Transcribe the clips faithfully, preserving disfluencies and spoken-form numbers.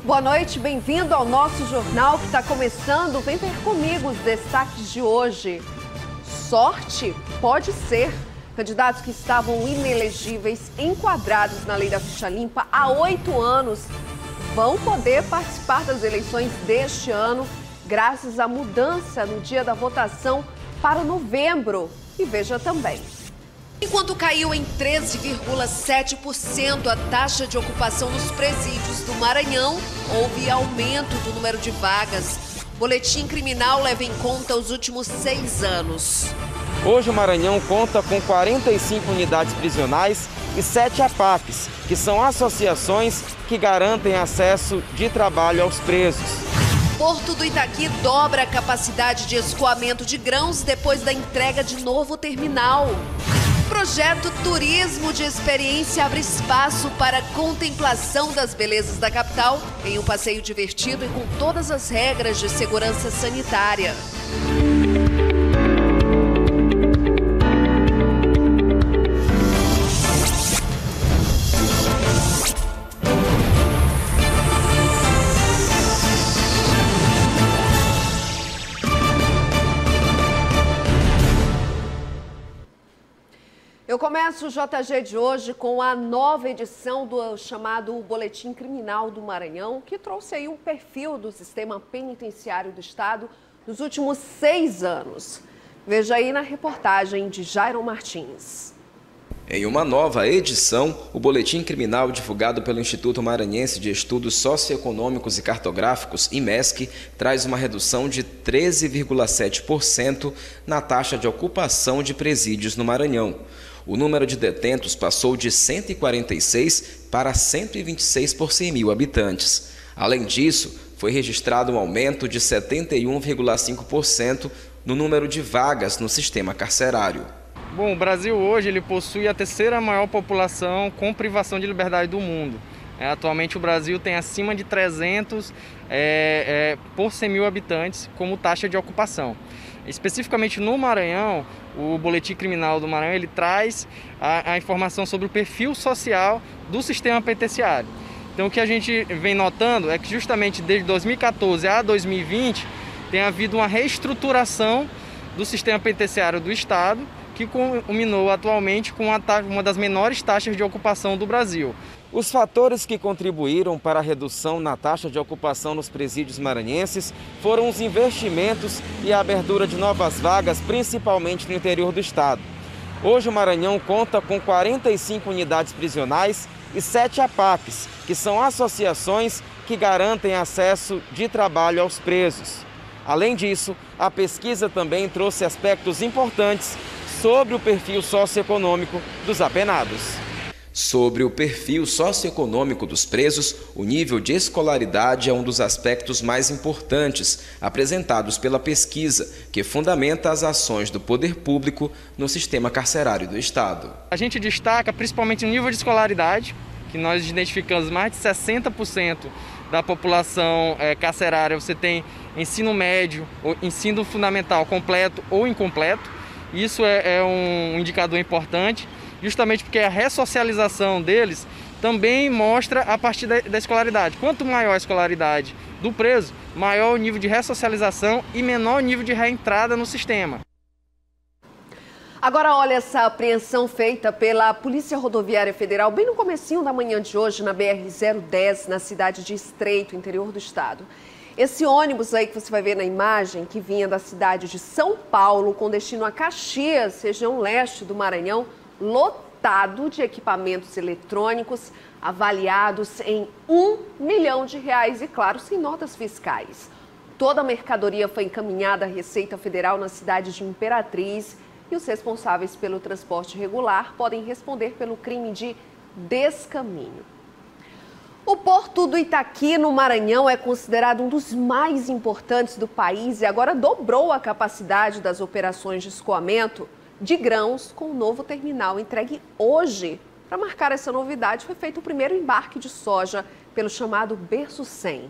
Boa noite, bem-vindo ao nosso jornal que está começando. Vem ver comigo os destaques de hoje. Sorte pode ser. Candidatos que estavam inelegíveis, enquadrados na lei da ficha limpa há oito anos, vão poder participar das eleições deste ano, graças à mudança no dia da votação para novembro. E veja também. Enquanto caiu em treze vírgula sete por cento a taxa de ocupação nos presídios do Maranhão, houve aumento do número de vagas. O boletim criminal leva em conta os últimos seis anos. Hoje o Maranhão conta com quarenta e cinco unidades prisionais e sete A P A Cs, que são associações que garantem acesso de trabalho aos presos. Porto do Itaqui dobra a capacidade de escoamento de grãos depois da entrega de novo terminal. Projeto Turismo de Experiência abre espaço para a contemplação das belezas da capital em um passeio divertido e com todas as regras de segurança sanitária. Eu começo o J G de hoje com a nova edição do chamado Boletim Criminal do Maranhão, que trouxe aí um perfil do sistema penitenciário do estado nos últimos seis anos. Veja aí na reportagem de Jairo Martins. Em uma nova edição, o Boletim Criminal divulgado pelo Instituto Maranhense de Estudos Socioeconômicos e Cartográficos, IMESC, traz uma redução de treze vírgula sete por cento na taxa de ocupação de presídios no Maranhão. O número de detentos passou de cento e quarenta e seis para cento e vinte e seis por cem mil habitantes. Além disso, foi registrado um aumento de setenta e um vírgula cinco por cento no número de vagas no sistema carcerário. Bom, o Brasil hoje ele possui a terceira maior população com privação de liberdade do mundo. É, atualmente o Brasil tem acima de trezentos é, é, por cem mil habitantes como taxa de ocupação. Especificamente no Maranhão, o Boletim Criminal do Maranhão ele traz a, a informação sobre o perfil social do sistema penitenciário. Então o que a gente vem notando é que justamente desde dois mil e quatorze a dois mil e vinte tem havido uma reestruturação do sistema penitenciário do estado, que culminou atualmente com uma das menores taxas de ocupação do Brasil. Os fatores que contribuíram para a redução na taxa de ocupação nos presídios maranhenses foram os investimentos e a abertura de novas vagas, principalmente no interior do estado. Hoje o Maranhão conta com quarenta e cinco unidades prisionais e sete A P A Cs, que são associações que garantem acesso de trabalho aos presos. Além disso, a pesquisa também trouxe aspectos importantes sobre o perfil socioeconômico dos apenados. Sobre o perfil socioeconômico dos presos, o nível de escolaridade é um dos aspectos mais importantes apresentados pela pesquisa, que fundamenta as ações do poder público no sistema carcerário do estado. A gente destaca principalmente o nível de escolaridade, que nós identificamos mais de sessenta por cento da população é, carcerária. Você tem ensino médio, ou ensino fundamental completo ou incompleto. Isso é, é um indicador importante, justamente porque a ressocialização deles também mostra a partir da, da escolaridade. Quanto maior a escolaridade do preso, maior o nível de ressocialização e menor o nível de reentrada no sistema. Agora olha essa apreensão feita pela Polícia Rodoviária Federal bem no comecinho da manhã de hoje na B R zero dez, na cidade de Estreito, interior do estado. Esse ônibus aí que você vai ver na imagem, que vinha da cidade de São Paulo, com destino a Caxias, região leste do Maranhão, lotado de equipamentos eletrônicos, avaliados em um milhão de reais e, claro, sem notas fiscais. Toda a mercadoria foi encaminhada à Receita Federal na cidade de Imperatriz e os responsáveis pelo transporte regular podem responder pelo crime de descaminho. O Porto do Itaqui, no Maranhão, é considerado um dos mais importantes do país e agora dobrou a capacidade das operações de escoamento de grãos com o novo terminal entregue hoje. Para marcar essa novidade, foi feito o primeiro embarque de soja pelo chamado Berço cem.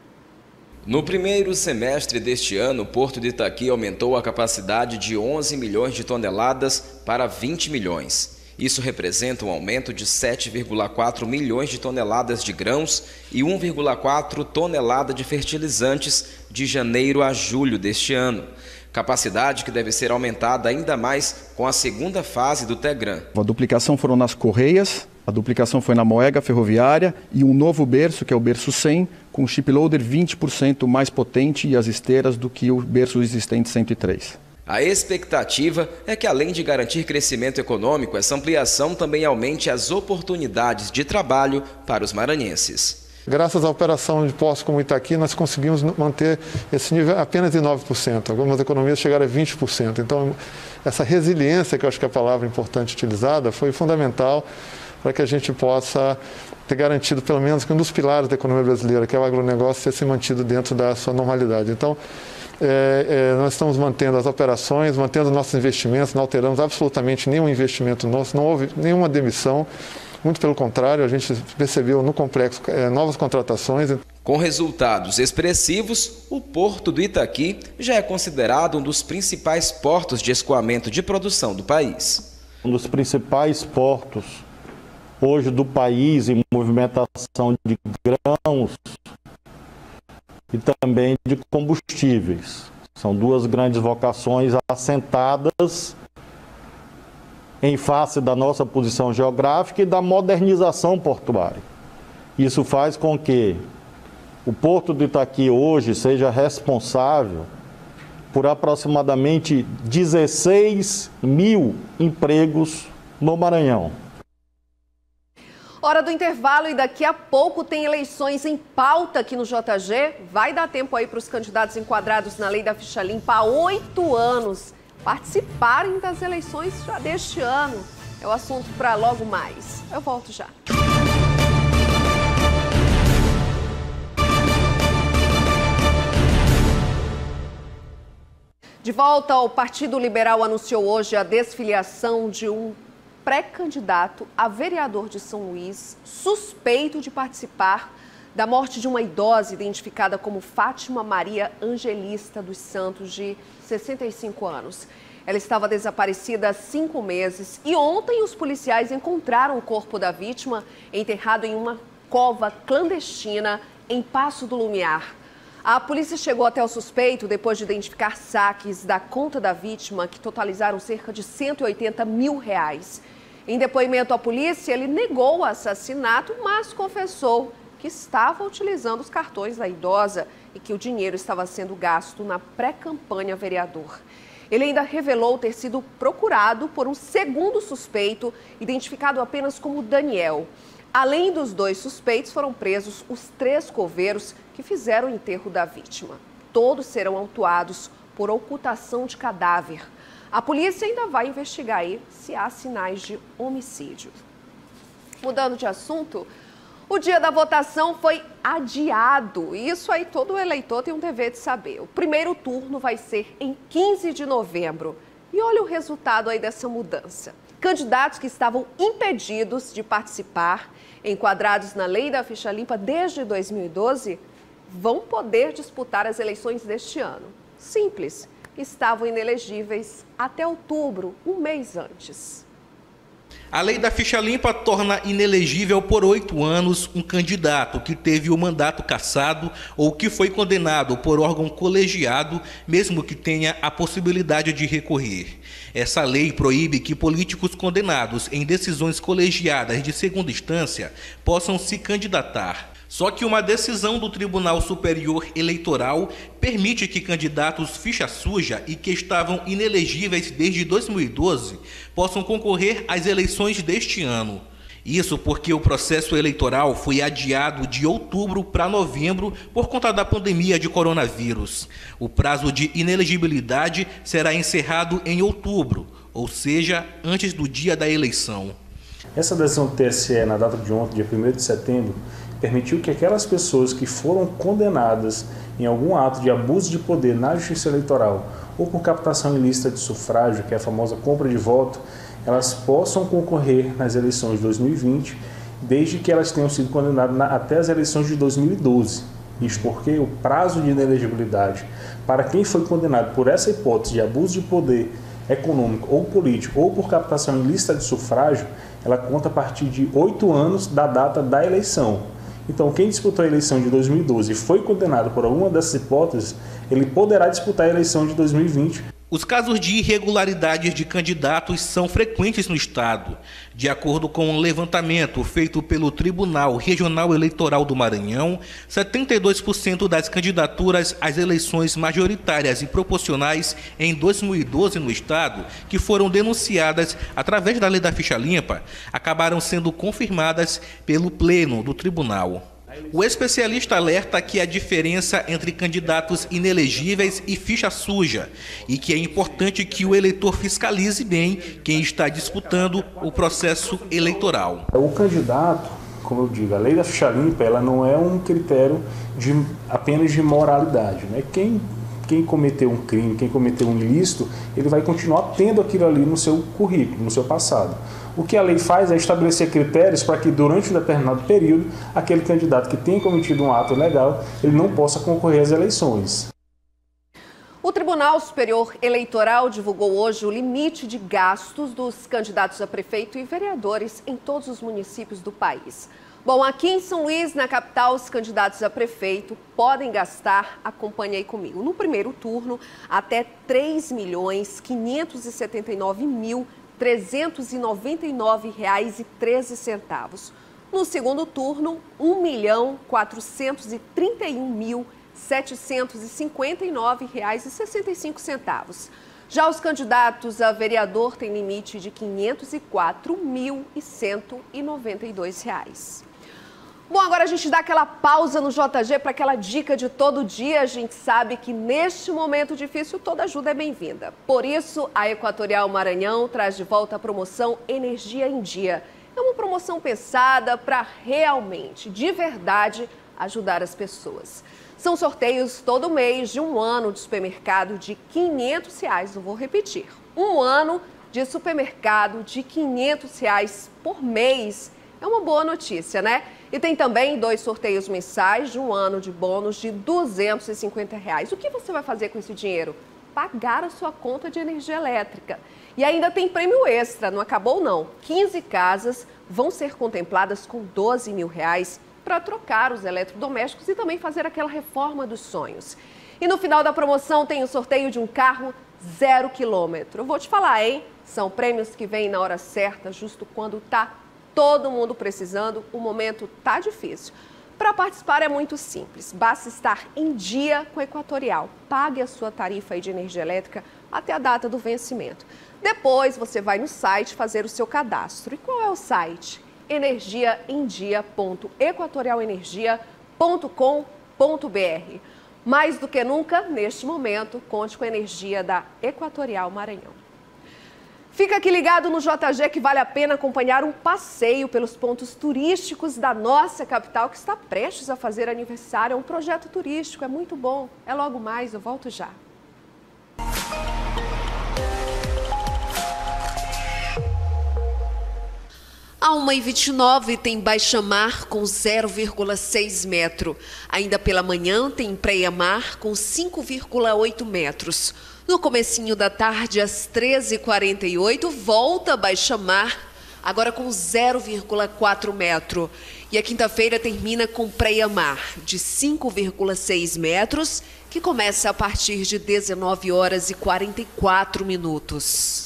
No primeiro semestre deste ano, o Porto do Itaqui aumentou a capacidade de onze milhões de toneladas para vinte milhões. Isso representa um aumento de sete vírgula quatro milhões de toneladas de grãos e um vírgula quatro tonelada de fertilizantes de janeiro a julho deste ano. Capacidade que deve ser aumentada ainda mais com a segunda fase do Tegran. A duplicação foram nas Correias, a duplicação foi na Moega Ferroviária e um novo berço, que é o berço cem, com o chip loader vinte por cento mais potente e as esteiras do que o berço existente cento e três. A expectativa é que, além de garantir crescimento econômico, essa ampliação também aumente as oportunidades de trabalho para os maranhenses. Graças à operação de postos como Itaqui, nós conseguimos manter esse nível apenas de nove por cento. Algumas economias chegaram a vinte por cento. Então, essa resiliência, que eu acho que é a palavra importante utilizada, foi fundamental para que a gente possa ter garantido pelo menos que um dos pilares da economia brasileira, que é o agronegócio, ter se mantido dentro da sua normalidade. Então, É, é, nós estamos mantendo as operações, mantendo nossos investimentos, não alteramos absolutamente nenhum investimento nosso, não houve nenhuma demissão, muito pelo contrário, a gente percebeu no complexo é, novas contratações. Com resultados expressivos, o Porto do Itaqui já é considerado um dos principais portos de escoamento de produção do país. Um dos principais portos hoje do país em movimentação de grãos e também de combustíveis. São duas grandes vocações assentadas em face da nossa posição geográfica e da modernização portuária. Isso faz com que o Porto do Itaqui hoje seja responsável por aproximadamente dezesseis mil empregos no Maranhão. Hora do intervalo e daqui a pouco tem eleições em pauta aqui no J G. Vai dar tempo aí para os candidatos enquadrados na lei da ficha limpa há oito anos participarem das eleições já deste ano. É o assunto para logo mais. Eu volto já. De volta, o Partido Liberal anunciou hoje a desfiliação de um pré-candidato a vereador de São Luís, suspeito de participar da morte de uma idosa identificada como Fátima Maria Angelista dos Santos, de sessenta e cinco anos. Ela estava desaparecida há cinco meses e ontem os policiais encontraram o corpo da vítima enterrado em uma cova clandestina em Passo do Lumiar. A polícia chegou até o suspeito depois de identificar saques da conta da vítima que totalizaram cerca de cento e oitenta mil reais. Em depoimento à polícia, ele negou o assassinato, mas confessou que estava utilizando os cartões da idosa e que o dinheiro estava sendo gasto na pré-campanha vereador. Ele ainda revelou ter sido procurado por um segundo suspeito, identificado apenas como Daniel. Além dos dois suspeitos, foram presos os três coveiros que fizeram o enterro da vítima. Todos serão autuados por ocultação de cadáver. A polícia ainda vai investigar aí se há sinais de homicídio. Mudando de assunto, o dia da votação foi adiado. Isso aí todo eleitor tem um dever de saber. O primeiro turno vai ser em quinze de novembro. E olha o resultado aí dessa mudança. Candidatos que estavam impedidos de participar, enquadrados na lei da ficha limpa desde dois mil e doze, vão poder disputar as eleições deste ano. Simples, estavam inelegíveis até outubro, um mês antes. A lei da ficha limpa torna inelegível por oito anos um candidato que teve o mandato cassado ou que foi condenado por órgão colegiado, mesmo que tenha a possibilidade de recorrer. Essa lei proíbe que políticos condenados em decisões colegiadas de segunda instância possam se candidatar. Só que uma decisão do Tribunal Superior Eleitoral permite que candidatos ficha suja e que estavam inelegíveis desde dois mil e doze possam concorrer às eleições deste ano. Isso porque o processo eleitoral foi adiado de outubro para novembro por conta da pandemia de coronavírus. O prazo de inelegibilidade será encerrado em outubro, ou seja, antes do dia da eleição. Essa decisão do T S E na data de ontem, dia primeiro de setembro, permitiu que aquelas pessoas que foram condenadas em algum ato de abuso de poder na Justiça Eleitoral ou por captação ilícita de sufrágio, que é a famosa compra de voto, elas possam concorrer nas eleições de dois mil e vinte, desde que elas tenham sido condenadas na, até as eleições de dois mil e doze. Isso porque o prazo de inelegibilidade para quem foi condenado por essa hipótese de abuso de poder econômico ou político ou por captação ilícita de sufrágio, ela conta a partir de oito anos da data da eleição. Então, quem disputou a eleição de dois mil e doze e foi condenado por alguma dessas hipóteses, ele poderá disputar a eleição de dois mil e vinte. Os casos de irregularidades de candidatos são frequentes no Estado. De acordo com um levantamento feito pelo Tribunal Regional Eleitoral do Maranhão, setenta e dois por cento das candidaturas às eleições majoritárias e proporcionais em dois mil e doze no Estado, que foram denunciadas através da Lei da Ficha Limpa, acabaram sendo confirmadas pelo Pleno do Tribunal. O especialista alerta que a diferença entre candidatos inelegíveis e ficha suja e que é importante que o eleitor fiscalize bem quem está disputando o processo eleitoral. O candidato, como eu digo, a lei da ficha limpa, ela não é um critério de, apenas de moralidade, né? Quem, quem cometeu um crime, quem cometeu um ilícito, ele vai continuar tendo aquilo ali no seu currículo, no seu passado. O que a lei faz é estabelecer critérios para que durante um determinado período, aquele candidato que tenha cometido um ato ilegal, ele não possa concorrer às eleições. O Tribunal Superior Eleitoral divulgou hoje o limite de gastos dos candidatos a prefeito e vereadores em todos os municípios do país. Bom, aqui em São Luís, na capital, os candidatos a prefeito podem gastar, acompanhe aí comigo, no primeiro turno, até três milhões quinhentos e setenta e nove mil trezentos e noventa e nove reais e treze centavos. No segundo turno, um milhão quatrocentos e trinta e um mil setecentos e cinquenta e nove reais e sessenta e cinco centavos. Já os candidatos a vereador têm limite de quinhentos e quatro mil cento e noventa e dois reais. Bom, agora a gente dá aquela pausa no J G para aquela dica de todo dia. A gente sabe que neste momento difícil toda ajuda é bem-vinda. Por isso, a Equatorial Maranhão traz de volta a promoção Energia em Dia. É uma promoção pensada para realmente, de verdade, ajudar as pessoas. São sorteios todo mês de um ano de supermercado de quinhentos reais. Eu vou repetir, um ano de supermercado de quinhentos reais por mês. É uma boa notícia, né? E tem também dois sorteios mensais de um ano de bônus de duzentos e cinquenta reais. O que você vai fazer com esse dinheiro? Pagar a sua conta de energia elétrica. E ainda tem prêmio extra, não acabou não. quinze casas vão ser contempladas com doze mil reais para trocar os eletrodomésticos e também fazer aquela reforma dos sonhos. E no final da promoção tem o sorteio de um carro zero quilômetro. Eu vou te falar, hein? São prêmios que vêm na hora certa, justo quando está todo mundo precisando, o momento tá difícil. Para participar é muito simples, basta estar em dia com a Equatorial. Pague a sua tarifa aí de energia elétrica até a data do vencimento. Depois você vai no site fazer o seu cadastro. E qual é o site? energia em dia ponto equatorial energia ponto com ponto br. Mais do que nunca, neste momento, conte com a energia da Equatorial Maranhão. Fica aqui ligado no J G que vale a pena acompanhar um passeio pelos pontos turísticos da nossa capital que está prestes a fazer aniversário. É um projeto turístico, é muito bom. É logo mais, eu volto já. A uma e vinte e nove tem baixa-mar com zero vírgula seis metro. Ainda pela manhã tem praia-mar com cinco vírgula oito metros. No comecinho da tarde, às treze e quarenta e oito, volta a baixa-mar, agora com zero vírgula quatro metro. E a quinta-feira termina com praia-mar de cinco vírgula seis metros, que começa a partir de dezenove horas e quarenta e quatro minutos.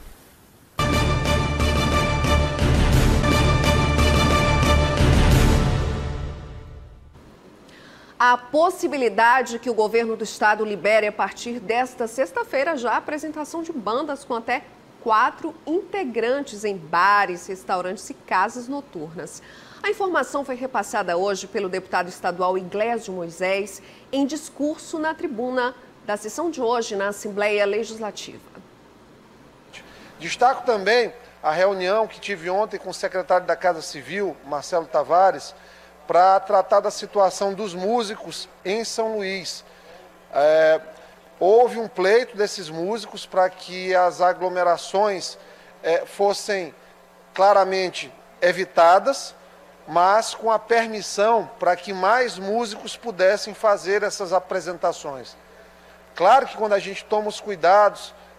A possibilidade que o governo do estado libere a partir desta sexta-feira já a apresentação de bandas com até quatro integrantes em bares, restaurantes e casas noturnas. A informação foi repassada hoje pelo deputado estadual Iglesio Moisés em discurso na tribuna da sessão de hoje na Assembleia Legislativa. Destaco também a reunião que tive ontem com o secretário da Casa Civil, Marcelo Tavares, para tratar da situação dos músicos em São Luís. É, houve um pleito desses músicos para que as aglomerações é, fossem claramente evitadas, mas com a permissão para que mais músicos pudessem fazer essas apresentações. Claro que quando a gente toma os cuidados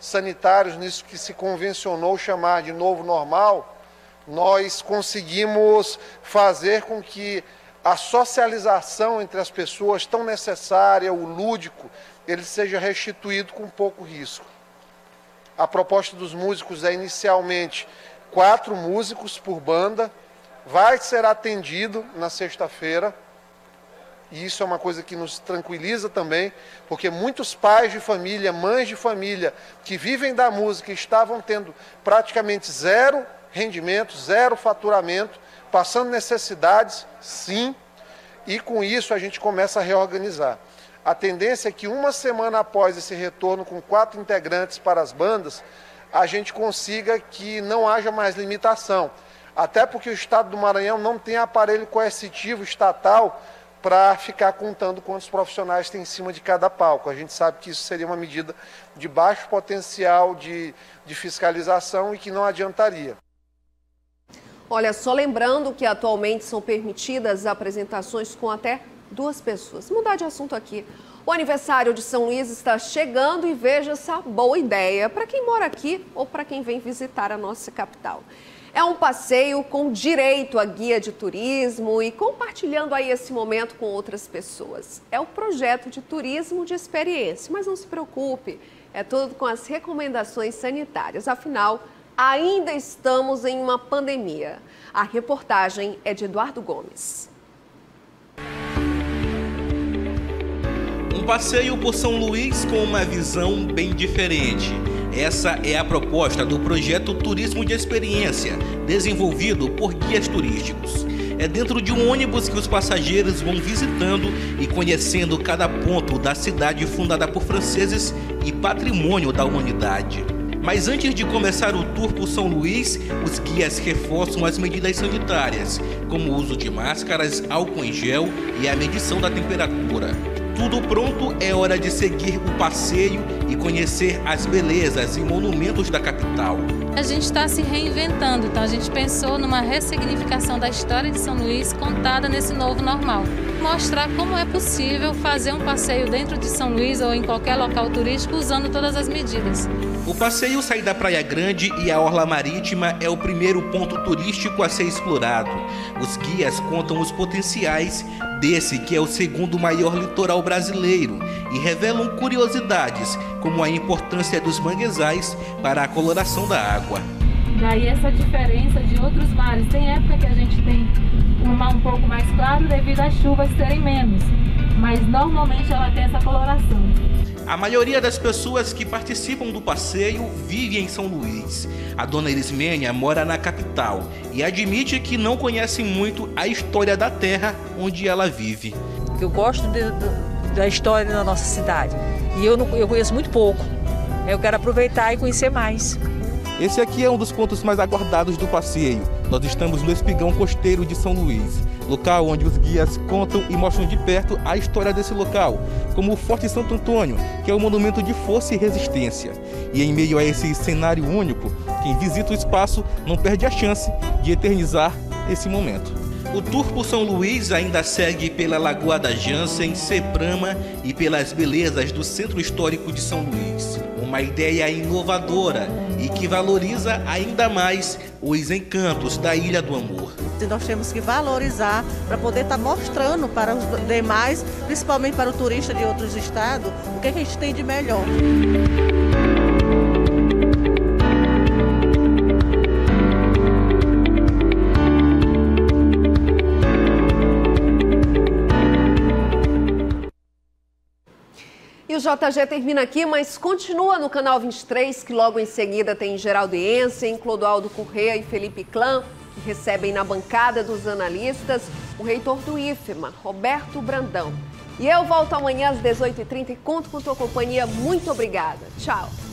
sanitários, nisso que se convencionou chamar de novo normal, nós conseguimos fazer com que a socialização entre as pessoas tão necessária, o lúdico, ele seja restituído com pouco risco. A proposta dos músicos é inicialmente quatro músicos por banda, vai ser atendido na sexta-feira, e isso é uma coisa que nos tranquiliza também, porque muitos pais de família, mães de família que vivem da música estavam tendo praticamente zero rendimento, zero faturamento, passando necessidades, sim, e com isso a gente começa a reorganizar. A tendência é que uma semana após esse retorno com quatro integrantes para as bandas, a gente consiga que não haja mais limitação. Até porque o Estado do Maranhão não tem aparelho coercitivo estatal para ficar contando quantos profissionais tem em cima de cada palco. A gente sabe que isso seria uma medida de baixo potencial de, de fiscalização e que não adiantaria. Olha, só lembrando que atualmente são permitidas apresentações com até duas pessoas. Vou mudar de assunto aqui. O aniversário de São Luís está chegando e veja essa boa ideia para quem mora aqui ou para quem vem visitar a nossa capital. É um passeio com direito a guia de turismo e compartilhando aí esse momento com outras pessoas. É o projeto de turismo de experiência, mas não se preocupe, é tudo com as recomendações sanitárias. Afinal, ainda estamos em uma pandemia. A reportagem é de Eduardo Gomes. Um passeio por São Luís com uma visão bem diferente. Essa é a proposta do projeto Turismo de Experiência, desenvolvido por guias turísticos. É dentro de um ônibus que os passageiros vão visitando e conhecendo cada ponto da cidade fundada por franceses e patrimônio da humanidade. Mas antes de começar o tour por São Luís, os guias reforçam as medidas sanitárias, como o uso de máscaras, álcool em gel e a medição da temperatura. Tudo pronto, é hora de seguir o passeio e conhecer as belezas e monumentos da capital. A gente está se reinventando, então a gente pensou numa ressignificação da história de São Luís contada nesse novo normal. Mostrar como é possível fazer um passeio dentro de São Luís ou em qualquer local turístico usando todas as medidas. O passeio sai da Praia Grande e a Orla Marítima é o primeiro ponto turístico a ser explorado. Os guias contam os potenciais desse que é o segundo maior litoral brasileiro e revelam curiosidades, como a importância dos manguezais para a coloração da água. Daí essa diferença de outros mares. Tem época que a gente tem um mar um pouco mais claro devido às chuvas serem menos, mas normalmente ela tem essa coloração. A maioria das pessoas que participam do passeio vive em São Luís. A dona Elismênia mora na capital e admite que não conhece muito a história da terra onde ela vive. Eu gosto de, de, da história da nossa cidade e eu, não, eu conheço muito pouco. Eu quero aproveitar e conhecer mais. Esse aqui é um dos pontos mais aguardados do passeio. Nós estamos no Espigão Costeiro de São Luís, local onde os guias contam e mostram de perto a história desse local, como o Forte Santo Antônio, que é um monumento de força e resistência. E em meio a esse cenário único, quem visita o espaço não perde a chance de eternizar esse momento. O tour por São Luís ainda segue pela Lagoa da Jansen, Seprama e pelas belezas do Centro Histórico de São Luís. Uma ideia inovadora e que valoriza ainda mais os encantos da Ilha do Amor. Nós temos que valorizar para poder estar mostrando para os demais, principalmente para o turista de outros estados, o que a gente tem de melhor. E o J G termina aqui, mas continua no Canal vinte e três, que logo em seguida tem Geraldo Ensen, Clodoaldo Corrêa e Felipe Clã, que recebem na bancada dos analistas o reitor do I F M A, Roberto Brandão. E eu volto amanhã às dezoito e trinta e conto com tua companhia. Muito obrigada. Tchau.